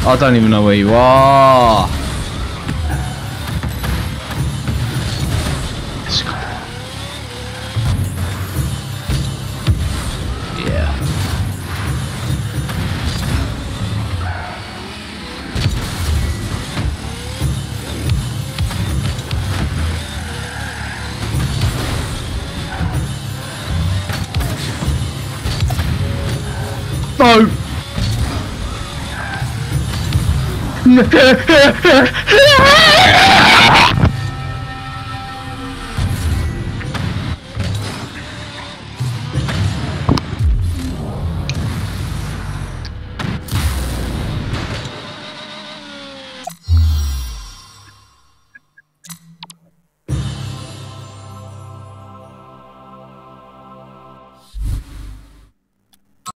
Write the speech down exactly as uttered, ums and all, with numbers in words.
I don't even know where you are. Let's go. Yeah. No.